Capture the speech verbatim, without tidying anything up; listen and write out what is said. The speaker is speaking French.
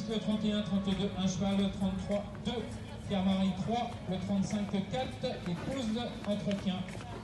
le trente et un trente-deux, un cheval, le trente-trois deux, Pierre-Marie trois, le trente-cinq quatre, épouse, entretien.